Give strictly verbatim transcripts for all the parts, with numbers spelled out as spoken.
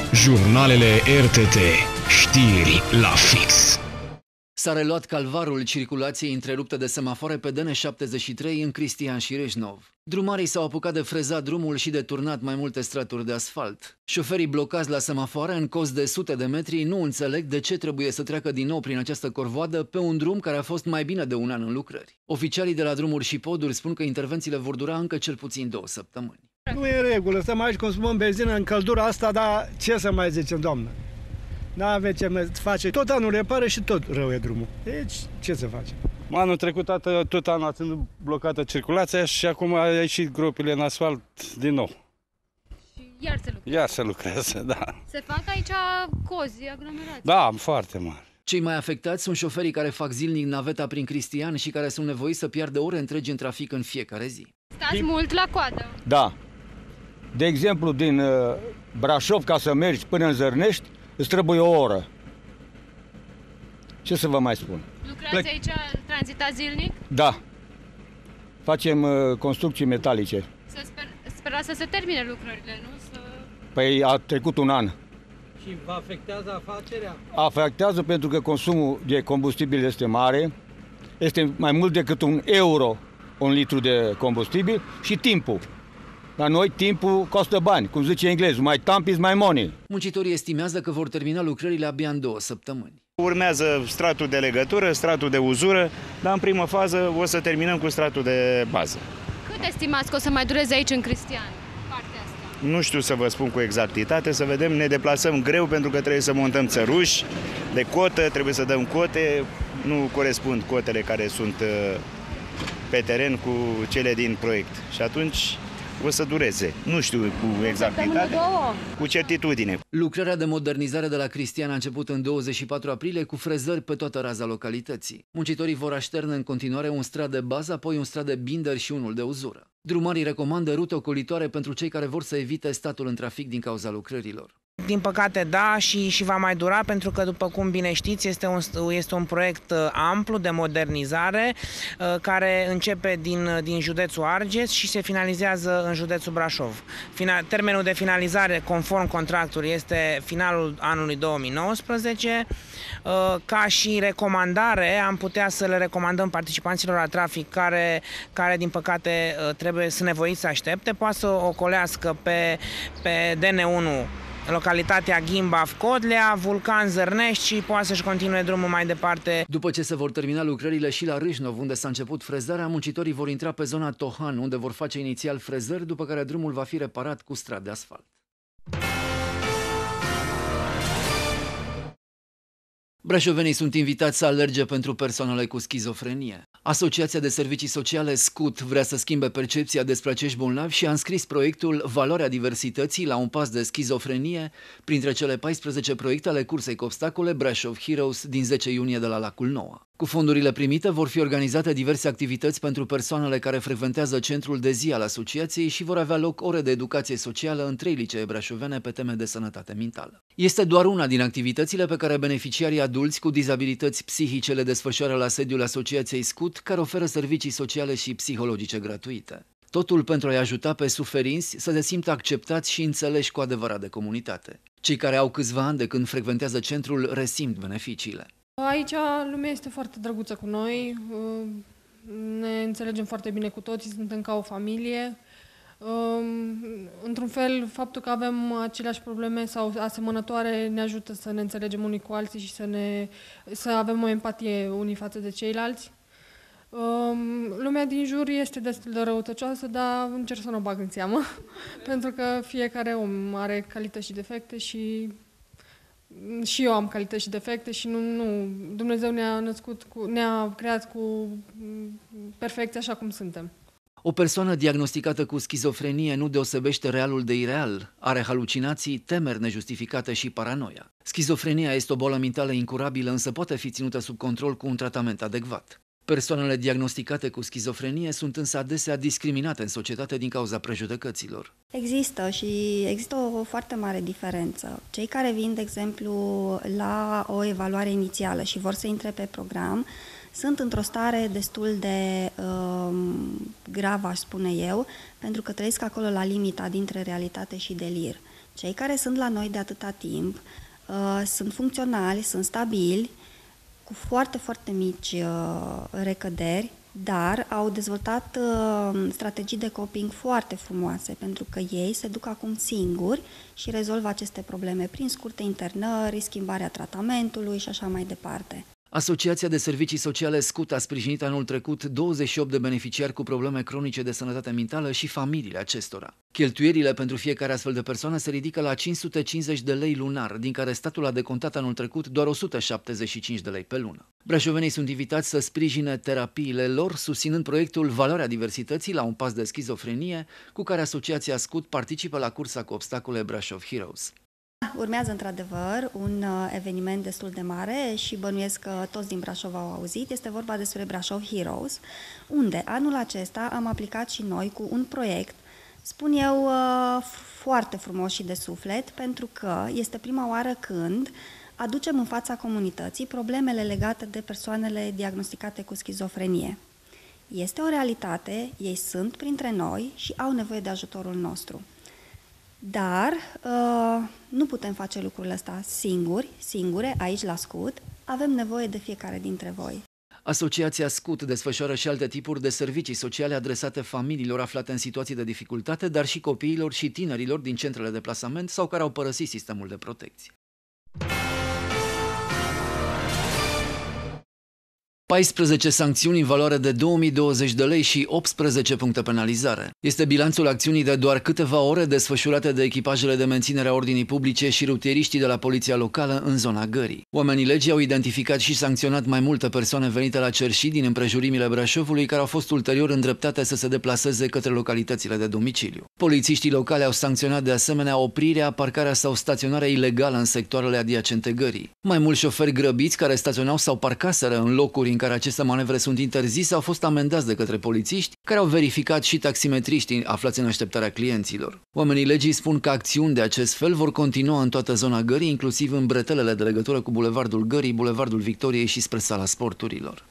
Jurnalele R T T. Știri la fix. S-a reluat calvarul circulației întreruptă de semafoare pe D N șaptezeci și trei în Cristian și Reșnov. Drumarii s-au apucat de frezat drumul și de turnat mai multe straturi de asfalt. Șoferii blocați la semafoare în cost de sute de metri nu înțeleg de ce trebuie să treacă din nou prin această corvoadă pe un drum care a fost mai bine de un an în lucrări. Oficialii de la Drumuri și Poduri spun că intervențiile vor dura încă cel puțin două săptămâni. Nu e în regulă, să mai consumăm benzină în căldura asta, dar ce să mai zicem, doamnă? N-avem ce face, tot anul repare și tot rău e drumul. Deci, ce să facem? Anul trecut, tot anul a ținut blocată circulația și acum a ieșit gropile în asfalt din nou. Și iar se lucrează? Iar se lucrează, da. Se fac aici cozi, aglomerații? Da, foarte mari. Cei mai afectați sunt șoferii care fac zilnic naveta prin Cristian și care sunt nevoiți să piardă ore întregi în trafic în fiecare zi. Stați din... mult la coadă? Da. De exemplu, din uh, Brașov, ca să mergi până în Zărnești, îți trebuie o oră. Ce să vă mai spun? Lucrați Plec... aici, tranzitați zilnic? Da. Facem uh, construcții metalice. Să sper... Sperați să se termine lucrările, nu? Să... Păi a trecut un an. Și vă afectează afacerea? Afectează pentru că consumul de combustibil este mare. Este mai mult decât un euro un litru de combustibil și timpul. La noi timpul costă bani, cum zice englezul, my time is my money. Muncitorii estimează că vor termina lucrările abia în două săptămâni. Urmează stratul de legătură, stratul de uzură, dar în primă fază o să terminăm cu stratul de bază. Cât estimați că o să mai dureze aici în Cristian, partea asta? Nu știu să vă spun cu exactitate, să vedem, ne deplasăm greu pentru că trebuie să montăm țăruși de cotă, trebuie să dăm cote, nu corespund cotele care sunt pe teren cu cele din proiect și atunci o să dureze. Nu știu cu exactitate, cu certitudine. Lucrarea de modernizare de la Cristian a început în douăzeci și patru aprilie cu frezări pe toată raza localității. Muncitorii vor așterne în continuare un strat de bază, apoi un strat de binder și unul de uzură. Drumarii recomandă rute ocolitoare pentru cei care vor să evite statul în trafic din cauza lucrărilor. Din păcate, da, și, și va mai dura, pentru că, după cum bine știți, este un, este un proiect amplu de modernizare care începe din, din județul Argeș și se finalizează în județul Brașov. Final, termenul de finalizare, conform contractului, este finalul anului două mii nouăsprezece. Ca și recomandare, am putea să le recomandăm participanților la trafic care, care din păcate, trebuie să nevoiți să aștepte, poate să ocolească pe, pe D N unu localitatea Ghimbaf-Codlea, Vulcan Zărnești și poate să-și continue drumul mai departe. După ce se vor termina lucrările și la Râșnov, unde s-a început frezarea, muncitorii vor intra pe zona Tohan, unde vor face inițial frezări, după care drumul va fi reparat cu strat de asfalt. Brașovenii sunt invitați să alerge pentru persoanele cu schizofrenie. Asociația de Servicii Sociale SCUT vrea să schimbe percepția despre acești bolnavi și a înscris proiectul Valoarea diversității la un pas de schizofrenie printre cele paisprezece proiecte ale cursei cu obstacole Brașov Heroes din zece iunie de la Lacul Noua. Cu fondurile primite vor fi organizate diverse activități pentru persoanele care frecventează centrul de zi al asociației și vor avea loc ore de educație socială în trei licee brașovene pe teme de sănătate mentală. Este doar una din activitățile pe care beneficiarii adulți cu dizabilități psihice le desfășoară la sediul asociației SCUT, care oferă servicii sociale și psihologice gratuite. Totul pentru a-i ajuta pe suferinți să se simtă acceptați și înțeleși cu adevărat de comunitate. Cei care au câțiva ani de când frecventează centrul resimt beneficiile. Aici lumea este foarte drăguță cu noi, ne înțelegem foarte bine cu toții, suntem ca o familie. Într-un fel, faptul că avem aceleași probleme sau asemănătoare ne ajută să ne înțelegem unii cu alții și să, ne, să avem o empatie unii față de ceilalți. Lumea din jur este destul de răutăcioasă, dar încerc să nu o bag în seamă, pentru că fiecare om are calități și defecte și și eu am calități și defecte și nu, nu Dumnezeu ne-a născut, cu, ne-a creat cu perfecție așa cum suntem. O persoană diagnosticată cu schizofrenie nu deosebește realul de ireal, are halucinații, temeri nejustificate și paranoia. Schizofrenia este o boală mentală incurabilă, însă poate fi ținută sub control cu un tratament adecvat. Persoanele diagnosticate cu schizofrenie sunt însă adesea discriminate în societate din cauza prejudecăților. Există și există o foarte mare diferență. Cei care vin, de exemplu, la o evaluare inițială și vor să intre pe program, sunt într-o stare destul de um, gravă, aș spune eu, pentru că trăiesc acolo la limita dintre realitate și delir. Cei care sunt la noi de atâta timp uh, sunt funcționali, sunt stabili, cu foarte, foarte mici uh, recăderi, dar au dezvoltat uh, strategii de coping foarte frumoase, pentru că ei se duc acum singuri și rezolvă aceste probleme prin scurte internări, schimbarea tratamentului și așa mai departe. Asociația de Servicii Sociale SCUT a sprijinit anul trecut douăzeci și opt de beneficiari cu probleme cronice de sănătate mentală și familiile acestora. Cheltuierile pentru fiecare astfel de persoană se ridică la cinci sute cincizeci de lei lunar, din care statul a decontat anul trecut doar o sută șaptezeci și cinci de lei pe lună. Brașovenii sunt invitați să sprijine terapiile lor, susținând proiectul Valoarea Diversității la un pas de schizofrenie, cu care Asociația SCUT participă la cursa cu obstacole Brașov Heroes. Urmează într-adevăr un eveniment destul de mare și bănuiesc că toți din Brașov au auzit. Este vorba despre Brașov Heroes, unde anul acesta am aplicat și noi cu un proiect, spun eu, foarte frumos și de suflet, pentru că este prima oară când aducem în fața comunității problemele legate de persoanele diagnosticate cu schizofrenie. Este o realitate, ei sunt printre noi și au nevoie de ajutorul nostru. Dar uh, nu putem face lucrurile astea singuri, singure, aici la SCUT, avem nevoie de fiecare dintre voi. Asociația SCUT desfășoară și alte tipuri de servicii sociale adresate familiilor aflate în situații de dificultate, dar și copiilor și tinerilor din centrele de plasament sau care au părăsit sistemul de protecție. paisprezece sancțiuni în valoare de două mii douăzeci de lei și optsprezece puncte penalizare. Este bilanțul acțiunii de doar câteva ore desfășurate de echipajele de menținere a ordinii publice și rutieriștii de la poliția locală în zona Gării. Oamenii legii au identificat și sancționat mai multe persoane venite la cerșii din împrejurimile Brașovului, care au fost ulterior îndreptate să se deplaseze către localitățile de domiciliu. Polițiștii locali au sancționat de asemenea oprirea, parcarea sau staționarea ilegală în sectoarele adiacente Gării. Mai mulți șoferi grăbiți care staționau sau parcaseră în locuri în care aceste manevre sunt interzise au fost amendați de către polițiști, care au verificat și taximetriștii aflați în așteptarea clienților. Oamenii legii spun că acțiuni de acest fel vor continua în toată zona Gării, inclusiv în bretelele de legătură cu Bulevardul Gării, Bulevardul Victoriei și spre Sala Sporturilor.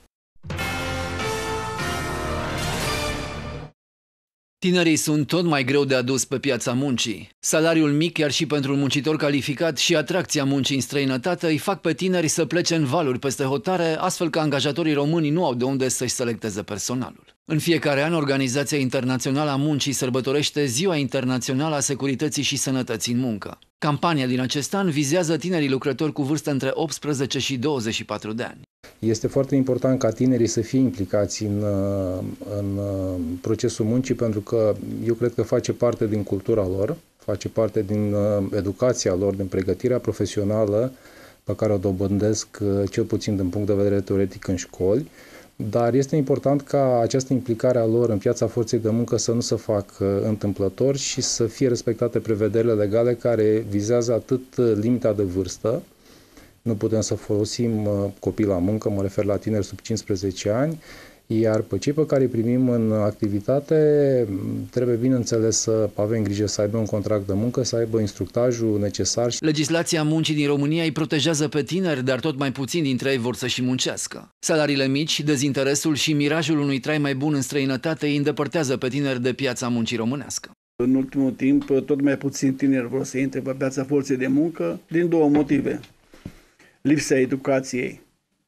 Tinerii sunt tot mai greu de adus pe piața muncii. Salariul mic, chiar și pentru un muncitor calificat, și atracția muncii în străinătate îi fac pe tineri să plece în valuri peste hotare, astfel că angajatorii români nu au de unde să-și selecteze personalul. În fiecare an, Organizația Internațională a Muncii sărbătorește Ziua Internațională a Securității și Sănătății în Muncă. Campania din acest an vizează tinerii lucrători cu vârstă între optsprezece și douăzeci și patru de ani. Este foarte important ca tinerii să fie implicați în, în procesul muncii, pentru că eu cred că face parte din cultura lor, face parte din educația lor, din pregătirea profesională pe care o dobândesc cel puțin din punct de vedere teoretic în școli, dar este important ca această implicare a lor în piața forței de muncă să nu se facă întâmplător și să fie respectate prevederile legale care vizează atât limita de vârstă. Nu putem să folosim copii la muncă, mă refer la tineri sub cincisprezece ani, iar pe cei pe care îi primim în activitate trebuie, bineînțeles, să avem grijă să aibă un contract de muncă, să aibă instructajul necesar. Legislația muncii din România îi protejează pe tineri, dar tot mai puțini dintre ei vor să și muncească. Salariile mici, dezinteresul și mirajul unui trai mai bun în străinătate îi îndepărtează pe tineri de piața muncii românească. În ultimul timp, tot mai puțini tineri vor să intre pe piața forței de muncă din două motive. Lipsa educației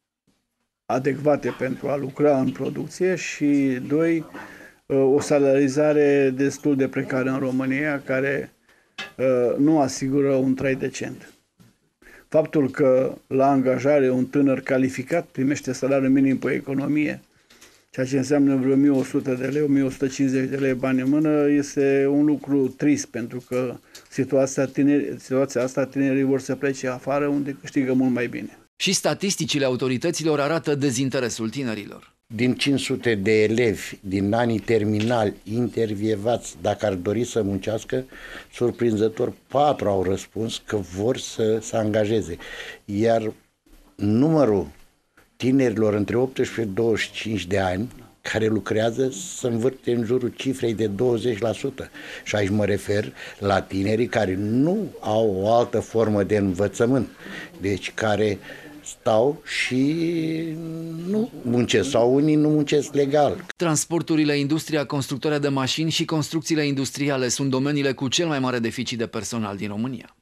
adecvate pentru a lucra în producție și, doi, o salarizare destul de precară în România, care nu asigură un trai decent. Faptul că la angajare un tânăr calificat primește salariul minim pe economie, ceea ce înseamnă vreo o mie o sută de lei, o mie o sută cincizeci de lei bani în mână, este un lucru trist, pentru că situația, tineri, situația asta tinerii vor să plece afară unde câștigă mult mai bine. Și statisticile autorităților arată dezinteresul tinerilor. Din cinci sute de elevi din anii terminali intervievați dacă ar dori să muncească, surprinzător patru au răspuns că vor să se angajeze. Iar numărul tinerilor între optsprezece și douăzeci și cinci de ani care lucrează se învârte în jurul cifrei de douăzeci la sută. Și aici mă refer la tinerii care nu au o altă formă de învățământ, deci care stau și nu muncesc sau unii nu muncesc legal. Transporturile, industria constructoare de mașini și construcțiile industriale sunt domeniile cu cel mai mare deficit de personal din România.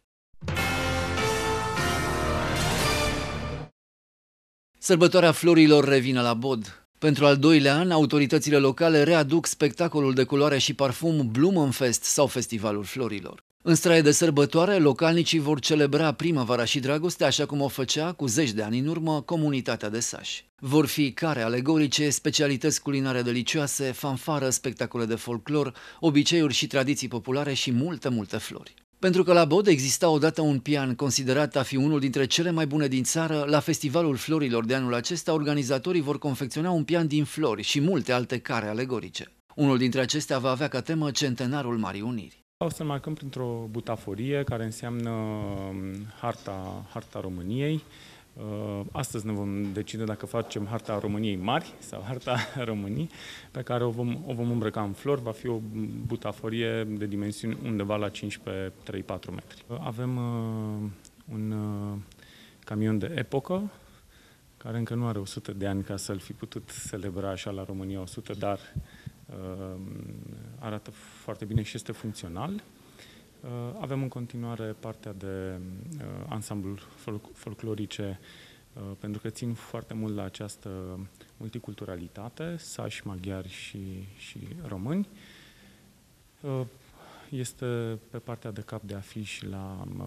Sărbătoarea florilor revine la Bod. Pentru al doilea an, autoritățile locale readuc spectacolul de culoare și parfum Blumenfest sau Festivalul Florilor. În straie de sărbătoare, localnicii vor celebra primăvara și dragostea, așa cum o făcea cu zeci de ani în urmă comunitatea de sași. Vor fi care alegorice, specialități culinare delicioase, fanfară, spectacole de folclor, obiceiuri și tradiții populare și multe, multe flori. Pentru că la Bod exista odată un pian considerat a fi unul dintre cele mai bune din țară, la Festivalul Florilor de anul acesta, organizatorii vor confecționa un pian din flori și multe alte care alegorice. Unul dintre acestea va avea ca temă Centenarul Marii Uniri. O să marcăm printr-o butaforie care înseamnă harta, harta României. Astăzi ne vom decide dacă facem harta României mari sau harta României, pe care o vom, o vom îmbrăca în flori. Va fi o butaforie de dimensiuni undeva la cinci pe trei patru metri. Avem uh, un uh, camion de epocă, care încă nu are o sută de ani ca să-l fi putut celebra așa la România o sută, dar uh, arată foarte bine și este funcțional. Uh, avem în continuare partea de uh, ansambluri folk- folclorice, uh, pentru că țin foarte mult la această multiculturalitate, sași, maghiari și, și români. Uh, este pe partea de cap de afiș la uh,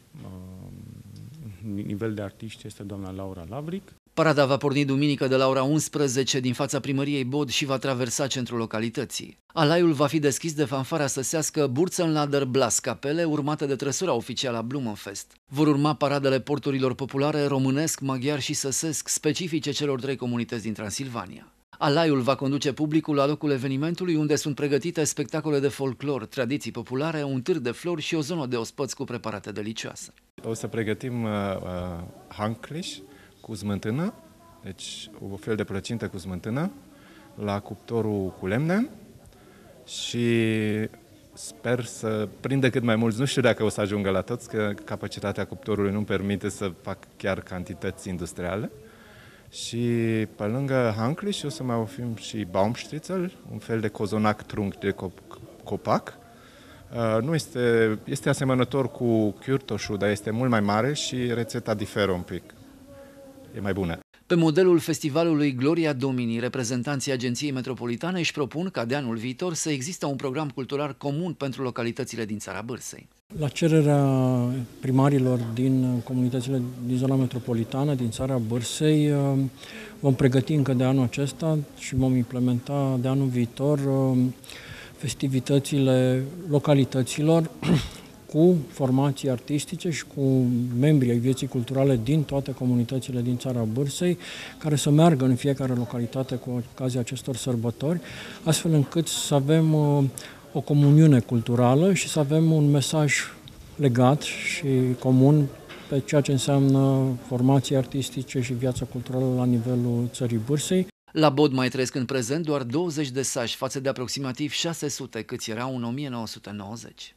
uh, nivel de artiști este doamna Laura Lavric. Parada va porni duminică de la ora unsprezece din fața primăriei Bod și va traversa centrul localității. Alaiul va fi deschis de fanfara săsească Burzenlader Blas Capele, urmată de trăsura oficială a Blumenfest. Vor urma paradele porturilor populare românesc, maghiar și săsesc, specifice celor trei comunități din Transilvania. Alaiul va conduce publicul la locul evenimentului, unde sunt pregătite spectacole de folclor, tradiții populare, un târg de flori și o zonă de ospăți cu preparate delicioase. O să pregătim uh, uh, hancliș cu smântână, deci o fel de plăcintă cu smântână, la cuptorul cu lemne și sper să prindă cât mai mulți. Nu știu dacă o să ajungă la toți, că capacitatea cuptorului nu permite să fac chiar cantități industriale. Și pe lângă hancliș o să mai oferim și Baumstritzel, un fel de cozonac trunchi de copac. Uh, nu este, este asemănător cu chiurtoșul, dar este mult mai mare și rețeta diferă un pic. E mai bună. Pe modelul festivalului Gloria Domini, reprezentanții Agenției Metropolitane își propun ca de anul viitor să existe un program cultural comun pentru localitățile din Țara Bârsei. La cererea primarilor din comunitățile din zona metropolitană, din Țara Bârsei, vom pregăti încă de anul acesta și vom implementa de anul viitor festivitățile localităților cu formații artistice și cu membrii ai vieții culturale din toate comunitățile din Țara Bârsei, care să meargă în fiecare localitate cu ocazia acestor sărbători, astfel încât să avem o comuniune culturală și să avem un mesaj legat și comun pe ceea ce înseamnă formații artistice și viața culturală la nivelul Țării Bârsei. La Bod mai trăiesc în prezent doar douăzeci de sași față de aproximativ șase sute câți erau în o mie nouă sute nouăzeci.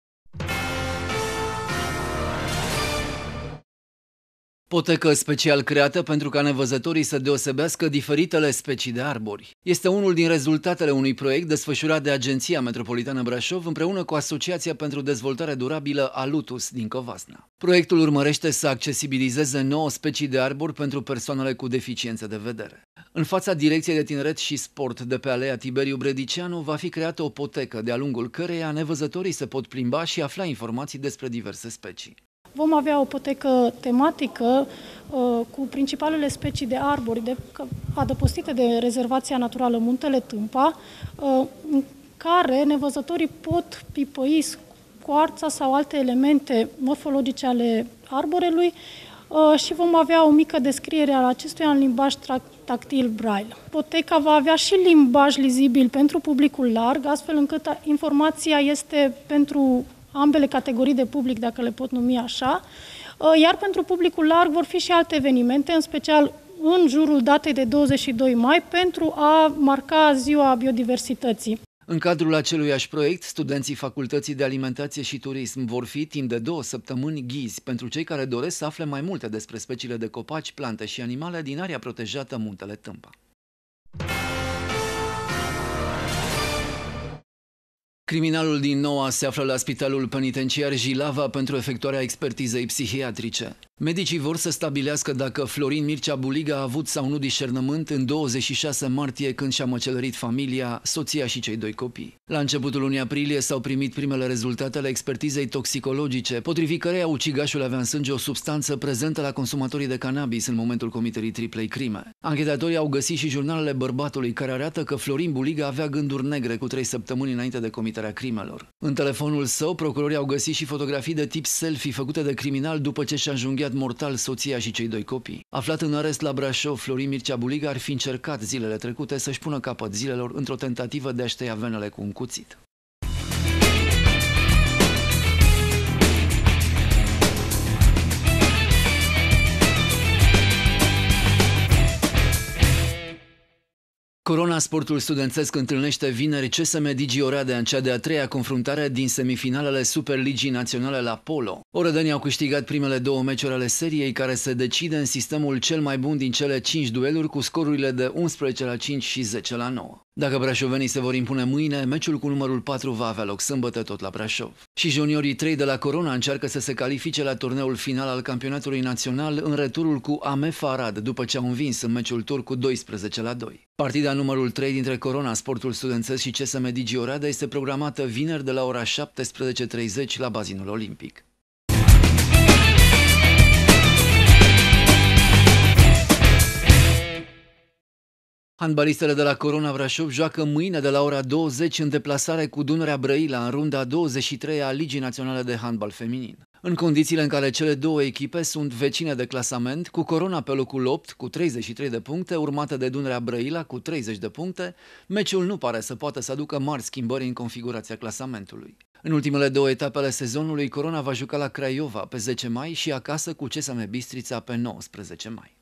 Potecă special creată pentru ca nevăzătorii să deosebească diferitele specii de arbori. Este unul din rezultatele unui proiect desfășurat de Agenția Metropolitană Brașov împreună cu Asociația pentru Dezvoltare Durabilă Alutus din Covasna. Proiectul urmărește să accesibilizeze nouă specii de arbori pentru persoanele cu deficiențe de vedere. În fața Direcției de Tineret și Sport de pe Alea Tiberiu Bredicianu va fi creată o potecă de-a lungul căreia nevăzătorii se pot plimba și afla informații despre diverse specii. Vom avea o potecă tematică uh, cu principalele specii de arbori de, adăpostite de Rezervația Naturală Muntele Tâmpa, uh, în care nevăzătorii pot pipăi scoarța sau alte elemente morfologice ale arborelui uh, și vom avea o mică descriere a acestuia în limbaj tactil Braille. Poteca va avea și limbaj lizibil pentru publicul larg, astfel încât informația este pentru ambele categorii de public, dacă le pot numi așa, iar pentru publicul larg vor fi și alte evenimente, în special în jurul datei de douăzeci și doi mai, pentru a marca Ziua Biodiversității. În cadrul aceluiași proiect, studenții Facultății de Alimentație și Turism vor fi timp de două săptămâni ghizi pentru cei care doresc să afle mai multe despre speciile de copaci, plante și animale din area protejată Muntele Tâmpa. Criminalul din Noua se află la Spitalul Penitenciar Jilava pentru efectuarea expertizei psihiatrice. Medicii vor să stabilească dacă Florin Mircea Buliga a avut sau nu discernământ în douăzeci și șase martie, când și-a măcelărit familia, soția și cei doi copii. La începutul lunii aprilie s-au primit primele rezultate ale expertizei toxicologice, potrivit căreia ucigașul avea în sânge o substanță prezentă la consumatorii de cannabis în momentul comiterii triplei crime. Anchetatorii au găsit și jurnalele bărbatului, care arată că Florin Buliga avea gânduri negre cu trei săptămâni înainte de comiterea crimelor. În telefonul său, procurorii au găsit și fotografii de tip selfie făcute de criminal după ce și-a înjunghiat mortal soția și cei doi copii. Aflat în arest la Brașov, Florin Mircea Buliga ar fi încercat zilele trecute să-și pună capăt zilelor într-o tentativă de a-și tăia venele cu un cuțit. Corona Sportul Studențesc întâlnește vineri C S M Digi Oradea în cea de-a treia confruntare din semifinalele Superligii Naționale la Polo. Orădenii au câștigat primele două meciuri ale seriei, care se decide în sistemul cel mai bun din cele cinci dueluri, cu scorurile de unsprezece la cinci și zece la nouă. Dacă brașovenii se vor impune mâine, meciul cu numărul patru va avea loc sâmbătă tot la Brașov. Și juniorii trei de la Corona încearcă să se califice la turneul final al campionatului național în returul cu A M F Arad, după ce au învins în meciul tur cu doisprezece la doi. Partida numărul trei dintre Corona Sportul Studențesc și C S M Digi Oradea este programată vineri de la ora șaptesprezece și treizeci la bazinul olimpic. Handbalistele de la Corona Brașov joacă mâine de la ora douăzeci în deplasare cu Dunărea Brăila în runda a douăzeci și treia a Ligii Naționale de Handbal Feminin. În condițiile în care cele două echipe sunt vecine de clasament, cu Corona pe locul opt cu treizeci și trei de puncte, urmată de Dunărea Brăila cu treizeci de puncte, meciul nu pare să poată să aducă mari schimbări în configurația clasamentului. În ultimele două etape ale sezonului, Corona va juca la Craiova pe zece mai și acasă cu C S M Bistrița pe nouăsprezece mai.